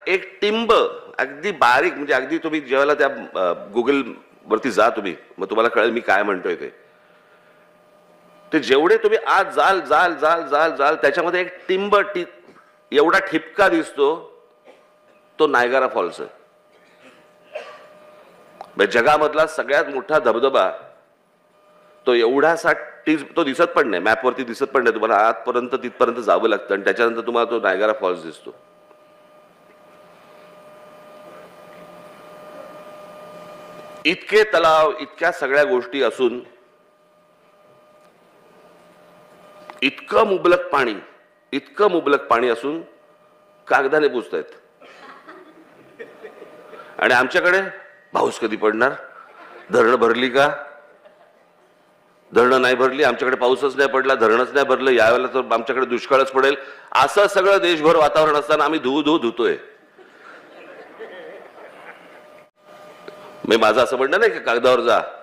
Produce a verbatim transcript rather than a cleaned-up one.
एक टिंब अगदी बारीक, म्हणजे अगदी तुम्ही जेव्हा त्या गुगल वरती जा तुम्ही, मग तुम्हाला कळेल मी काय म्हणतोय ते. ते जेवढे तुम्ही आज जाल जाल जाल जाल जाल त्याच्यामध्ये एक टिंब टी एवढा ठिपका दिसतो, तो नायगारा फॉल्स आहे. जगामधला सगळ्यात मोठा धबधबा तो एवढासा टीज तो दिसत पण नाही, मॅपवरती दिसत पण नाही तुम्हाला, आतपर्यंत तिथपर्यंत जावं लागतं आणि त्याच्यानंतर तुम्हाला तो नायगारा फॉल्स दिसतो. इतके तलाव, इतक्या सगळ्या गोष्टी असून इतकं मुबलक पाणी, इतकं मुबलक पाणी असून कागदाने पुसतायत. आणि आमच्याकडे पाऊस कधी पडणार, धरणं भरली का, धरणं नाही भरली, आमच्याकडे पाऊसच नाही पडला, धरणच नाही भरलं, यावेळेला तर आमच्याकडे दुष्काळच पडेल, असं सगळं देशभर वातावरण असताना आम्ही धू धू धुतोय. मी माझं असं म्हणणं नाही की कागदावर जा,